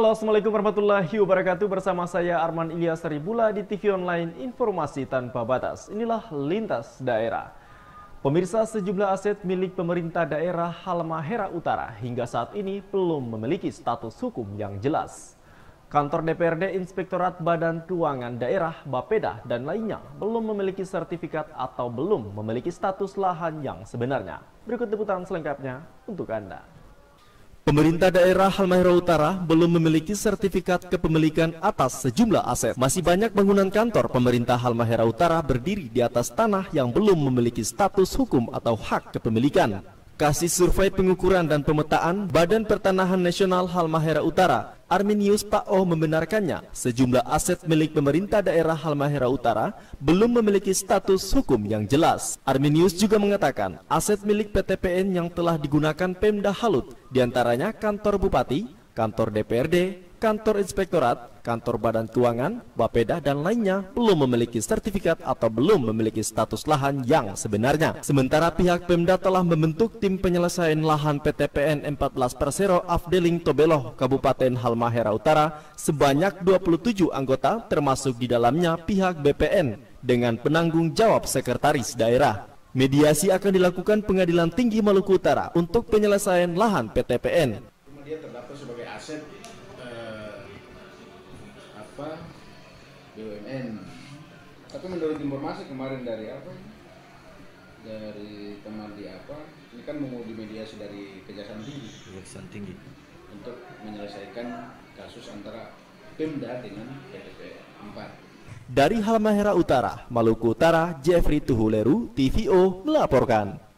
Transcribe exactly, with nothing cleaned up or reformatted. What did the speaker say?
Halo, Assalamualaikum warahmatullahi wabarakatuh. Bersama saya Arman Ilyas Saribula di T V Online Informasi Tanpa Batas. Inilah Lintas Daerah. Pemirsa, sejumlah aset milik pemerintah daerah Halmahera Utara hingga saat ini belum memiliki status hukum yang jelas. Kantor D P R D, Inspektorat Badan Keuangan Daerah, Bapeda, dan lainnya belum memiliki sertifikat atau belum memiliki status lahan yang sebenarnya. Berikut liputan selengkapnya untuk Anda. Pemerintah daerah Halmahera Utara belum memiliki sertifikat kepemilikan atas sejumlah aset. Masih banyak bangunan kantor pemerintah Halmahera Utara berdiri di atas tanah yang belum memiliki status hukum atau hak kepemilikan. Kasih survei pengukuran dan pemetaan Badan Pertanahan Nasional Halmahera Utara, Arminius Pak O membenarkannya sejumlah aset milik pemerintah daerah Halmahera Utara belum memiliki status hukum yang jelas. Arminius juga mengatakan aset milik P T P N yang telah digunakan Pemda Halut, diantaranya kantor Bupati, kantor D P R D, kantor Inspektorat, kantor Badan Keuangan, Bapeda, dan lainnya belum memiliki sertifikat atau belum memiliki status lahan yang sebenarnya. Sementara pihak Pemda telah membentuk tim penyelesaian lahan P T P N empat belas Persero Afdeling Tobeloh, Kabupaten Halmahera Utara sebanyak dua puluh tujuh anggota, termasuk di dalamnya pihak B P N dengan penanggung jawab sekretaris daerah. Mediasi akan dilakukan Pengadilan Tinggi Maluku Utara untuk penyelesaian lahan P T P N. Dia terdaftar sebagai aset B U M N. Tapi menurut informasi kemarin dari apa? Dari teman di apa? Ini kan mau dimediasi dari Kejaksaan Tinggi. Kejaksaan Tinggi. Untuk menyelesaikan kasus antara Pemda dengan P T P empat. Dari Halmahera Utara, Maluku Utara, Jeffrey Tuhuleru, T V O melaporkan.